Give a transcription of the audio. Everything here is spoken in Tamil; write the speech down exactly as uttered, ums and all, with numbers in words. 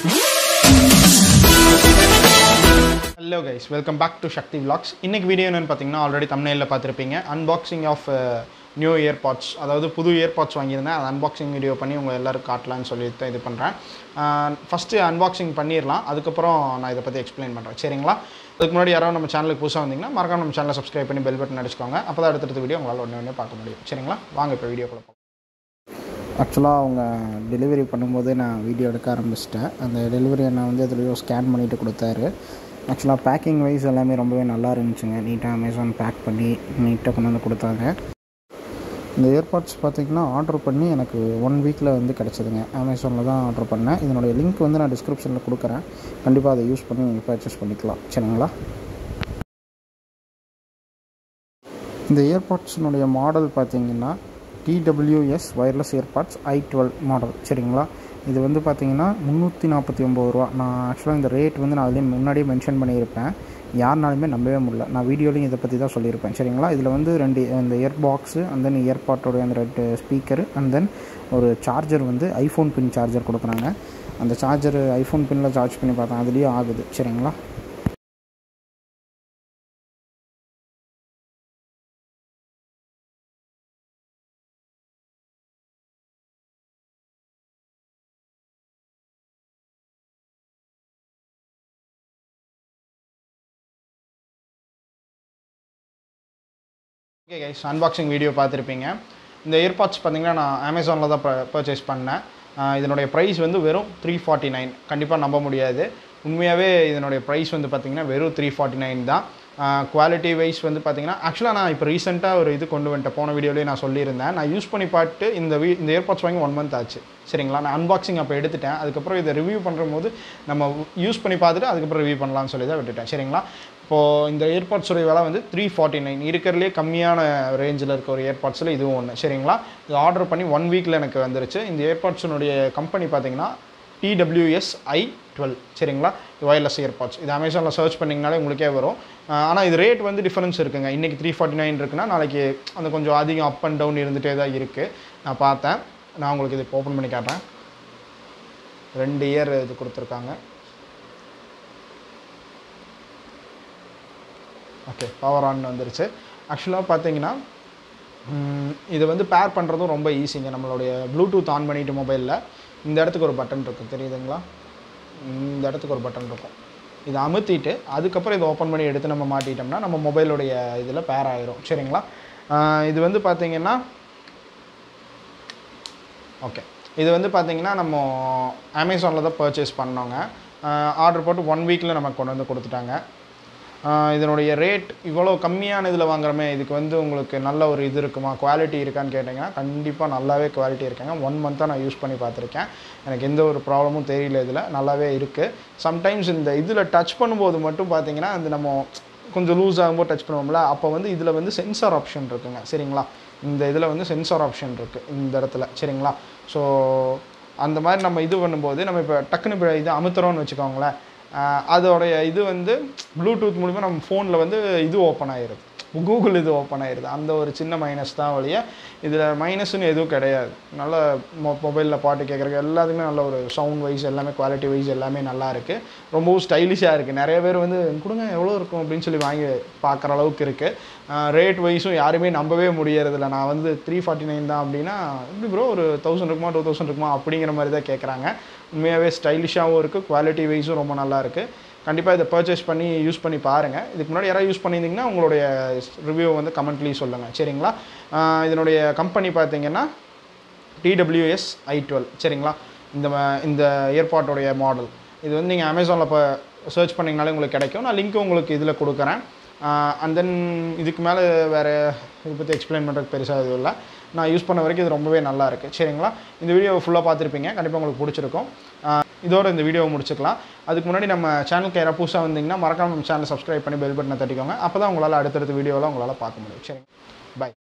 Hello guys, welcome back to Sakthi Vlogs. இன்னைக்கு வீடியோ என்னன்னு பாத்தீங்கன்னா ஆல்ரெடி thumbnail-ல பாத்திருப்பீங்க. Unboxing of uh, new earpods. அதாவது புது earpods வாங்கியிருந்தேன். அது unboxing வீடியோ பண்ணி உங்க எல்லாருக்கும் காட்டலாம்னு சொல்லிட்டு இது பண்றேன். ஃபர்ஸ்ட் unboxing பண்ணிரலாம். அதுக்கு அப்புறம் நான் இத பத்தி எக்ஸ்பிளைன் பண்றேன். சரிங்களா? அதுக்கு முன்னாடி யாராவது நம்ம சேனலுக்கு புதுசா வந்தீங்கன்னா மறக்காம நம்ம சேனலை subscribe பண்ணி bell button அடிச்சுக்கோங்க. அப்பதான் அடுத்த வீடியோ உங்களால உடனே உடனே பார்க்க முடியும். சரிங்களா? வாங்க இப்ப வீடியோக்குள்ள போலாம். ஆக்சுவலாக அவங்க டெலிவரி பண்ணும்போது நான் வீடியோ எடுக்க ஆரம்பிச்சிட்டேன். அந்த டெலிவரி நான் வந்து அதுலேயும் ஸ்கேன் பண்ணிவிட்டு கொடுத்தாரு. ஆக்சுவலாக பேக்கிங் வைஸ் எல்லாமே ரொம்பவே நல்லா இருந்துச்சுங்க. நீட்டாக அமேசான் பேக் பண்ணி நீட்டாக கொண்டு வந்து கொடுத்தாங்க. இந்த இயர்பாட்ஸ் பார்த்திங்கன்னா ஆர்டர் பண்ணி எனக்கு ஒன் வீக்கில் வந்து கிடச்சிதுங்க. அமேசானில் தான் ஆர்டர் பண்ணேன். இதனுடைய லிங்க் வந்து நான் டிஸ்கிரிப்ஷனில் கொடுக்குறேன். கண்டிப்பாக அதை யூஸ் பண்ணி நீங்கள் பர்ச்சேஸ் பண்ணிக்கலாம். சரிங்களா? இந்த இயர்பாட்ஸினுடைய மாடல் பார்த்திங்கன்னா T W S wireless earpods i twelve model. சரிங்களா? இது வந்து பார்த்திங்கன்னா முந்நூற்றி நாற்பத்தி ஒம்பது ரூபா. நான் ஆக்சுவலாக இந்த ரேட் வந்து நான் அதிலே முன்னாடியே மென்ஷன் பண்ணியிருப்பேன். யாருனாலுமே நம்பவே முடியல. நான் வீடியோலையும் இதை பற்றி தான் சொல்லியிருப்பேன். சரிங்களா? இதில் வந்து ரெண்டு இந்த இயர்பாக்ஸு அண்ட் தென் இயர்பாட்டோடைய அந்த ரெண்டு ஸ்பீக்கரு அண்ட் தென் ஒரு சார்ஜர் வந்து ஐஃபோன் பின் சார்ஜர் கொடுக்குறாங்க. அந்த சார்ஜர் ஐஃபோன் பின்னில் சார்ஜ் பண்ணி பார்த்தேன். அதுலேயும் ஆகுது. சரிங்களா? ஓகே கைஸ், அன்பாக்சிங் வீடியோ பார்த்துருப்பீங்க. இந்த இயர்பாட்ஸ் பார்த்தீங்கன்னா நான் அமேசானில் தான் பர்ச்சேஸ் பண்ணேன். இதனுடைய ப்ரைஸ் வந்து வெறும் த்ரீ ஃபார்ட்டி நைன். கண்டிப்பாக நம்ப முடியாது. உண்மையாகவே இதனுடைய ப்ரைஸ் வந்து பார்த்திங்கன்னா வெறும் த்ரீ ஃபார்ட்டி நைன் தான். குவாலிட்டி வைஸ் வந்து பார்த்திங்கன்னா ஆக்சுவலாக நான் இப்போ ரீசெண்டாக ஒரு இது கொண்டு வந்துட்டேன். போன வீடியோலேயே நான் சொல்லியிருந்தேன். நான் யூஸ் பண்ணி பார்த்து இந்த வீ இந்த இயர்பாட்ஸ் வாங்கி ஒன் மந்த் ஆச்சு. சரிங்களா? நான் அன்பாக்சிங் அப்போ எடுத்துட்டேன். அதுக்கப்புறம் இதை ரிவ்யூ பண்ணுற போது நம்ம யூஸ் பண்ணி பார்த்துட்டு அதுக்கப்புறம் ரிவ்யூ பண்ணலாம்னு சொல்லி தான் விட்டுட்டேன். சரிங்களா? இப்போது இந்த இயர்பாட்ஸோடைய விலை வந்து த்ரீ ஃபார்ட்டி நைன் இருக்கிறதுலே கம்மியான ரேஞ்சில் இருக்க ஒரு இயர்பாட்ஸில் இதுவும் ஒன்று. சரிங்களா? இது ஆர்டர் பண்ணி ஒன் வீக்கில் எனக்கு வந்துருச்சு. இந்த இயர்பாட்ஸினுடைய கம்பெனி பார்த்தீங்கன்னா T W S i twelve. சரிங்களா? Wireless earpods. இது அமேசானில் சர்ச் பண்ணிங்கனாலே உங்களுக்கே வரும். ஆனால் இது ரேட் வந்து டிஃபரன்ஸ் இருக்குங்க. இன்றைக்கி த்ரீ ஃபார்ட்டி நைன் இருக்குன்னா நாளைக்கு அந்த கொஞ்சம் அதிகம் அப் அண்ட் டவுன் இருந்துகிட்டே தான் இருக்குது. நான் பார்த்தேன். நான் உங்களுக்கு இது ஓப்பன் பண்ணி காட்டுறேன். ரெண்டு இயர் இது கொடுத்துருக்காங்க. ஓகே, பவர் ஆன் வந்துருச்சு. ஆக்சுவலாக பார்த்தீங்கன்னா இது வந்து பேர் பண்ணுறதும் ரொம்ப ஈஸிங்க. நம்மளுடைய ப்ளூடூத் ஆன் பண்ணிவிட்டு மொபைலில் இந்த இடத்துக்கு ஒரு பட்டன் இருக்குது, தெரியுதுங்களா? இந்த இடத்துக்கு ஒரு பட்டன் இருக்கும். இதை அமுத்திட்டு அதுக்கப்புறம் இதை ஓப்பன் பண்ணி எடுத்து நம்ம மாட்டிட்டோம்னா நம்ம மொபைலுடைய இதில் பேர் ஆயிரும். சரிங்களா? இது வந்து பார்த்திங்கன்னா ஓகே இது வந்து பார்த்திங்கன்னா நம்ம அமேசானில் தான் பர்ச்சேஸ் பண்ணோங்க. ஆர்டர் போட்டு ஒன் வீக்கில் நமக்கு கொண்டு வந்து கொடுத்துட்டாங்க. இதனுடைய ரேட் இவ்வளோ கம்மியான இதில் வாங்குறமே, இதுக்கு வந்து உங்களுக்கு நல்ல ஒரு இது இருக்குமா, குவாலிட்டி இருக்கான்னு கேட்டிங்கன்னா கண்டிப்பாக நல்லாவே குவாலிட்டி இருக்காங்க. ஒன் மந்த்தாக நான் யூஸ் பண்ணி பார்த்துருக்கேன். எனக்கு எந்த ஒரு ப்ராப்ளமும் தெரியல. இதில் நல்லாவே இருக்குது. சம்டைம்ஸ் இந்த இதில் டச் பண்ணும்போது மட்டும் பார்த்திங்கன்னா அந்த நம்ம கொஞ்சம் லூஸ் ஆகும்போது டச் பண்ணுவோம்ல, அப்போ வந்து இதில் வந்து சென்சார் ஆப்ஷன் இருக்குங்க. சரிங்களா? இந்த இதில் வந்து சென்சார் ஆப்ஷன் இருக்குது இந்த இடத்துல. சரிங்களா? ஸோ அந்த மாதிரி நம்ம இது பண்ணும்போது நம்ம இப்போ டக்குன்னு இப்போ இது அமுத்துறோன்னு வச்சுக்கோங்களேன், அதோடைய இது வந்து ப்ளூடூத் மூலிமா நம்ம ஃபோனில் வந்து இது ஓப்பன் ஆகிடுது, கூகுள் இது ஓப்பன் ஆகிடுது. அந்த ஒரு சின்ன மைனஸ் தான் வழியா. இதில் மைனஸ்ன்னு எதுவும் கிடையாது. நல்ல மொ மொபைலில் பாட்டு கேட்குறக்கு எல்லாத்துக்குமே நல்ல ஒரு சவுண்ட் வைஸ் எல்லாமே குவாலிட்டி வைஸ் எல்லாமே நல்லா இருக்குது. ரொம்பவும் ஸ்டைலிஷாக இருக்குது. நிறைய பேர் வந்து கொடுங்க எவ்வளோ இருக்கும் அப்படின்னு சொல்லி வாங்கி பார்க்குற அளவுக்கு இருக்குது. ரேட் வைஸும் யாருமே நம்பவே முடியறதில்ல. நான் வந்து த்ரீ ஃபார்ட்டி நைன் தான் அப்படின்னா இப்படி ப்ரோ ஒரு தௌசண்ட் இருக்குமா டூ தௌசண்ட் இருக்குமா அப்படிங்கிற மாதிரி தான் கேட்குறாங்க. உண்மையாகவே ஸ்டைலிஷாகவும் இருக்குது. குவாலிட்டி வைஸும் ரொம்ப நல்லா இருக்குது. கண்டிப்பாக இதை பர்ச்சேஸ் பண்ணி யூஸ் பண்ணி பாருங்கள். இதுக்கு முன்னாடி யாராவது யூஸ் பண்ணியிருந்தீங்கன்னா உங்களுடைய ரிவ்யூ வந்து கமெண்ட்லேயும் சொல்லுங்கள். சரிங்களா? இதனுடைய கம்பெனி பார்த்தீங்கன்னா T W S i twelve. சரிங்களா? இந்த இந்த இயர்பாட்டோடைய மாடல் இது வந்து நீங்கள் அமேசானில் இப்போ சர்ச் பண்ணிங்கனாலே உங்களுக்கு கிடைக்கும். நான் லிங்க்கு உங்களுக்கு இதில் கொடுக்குறேன். அண்ட் தென் இதுக்கு மேலே வேறு இதை பற்றி எக்ஸ்பிளைன் பண்ணுறதுக்கு பெருசாக எதுவும் இல்லை. நான் யூஸ் பண்ண வரைக்கும் இது ரொம்பவே நல்லா இருக்குது. சரிங்களா? இந்த வீடியோவை ஃபுல்லாக பார்த்துருப்பீங்க. கண்டிப்பாக உங்களுக்கு பிடிச்சிருக்கும். இதோட இந்த வீடியோவை முடிச்சுக்கலாம். அதுக்கு முன்னாடி நம்ம சேனலுக்கு யாராவது புதுசாக வந்தீங்கன்னா மறக்காம நம்ம சேனலை சப்ஸ்கிரைப் பண்ணி பெல் பட்டனை தட்டிக்கோங்க. அப்போ தான் உங்களால் அடுத்தடுத்த வீடியோவில் உங்களால் பார்க்க முடியும். சரிங்க, பை.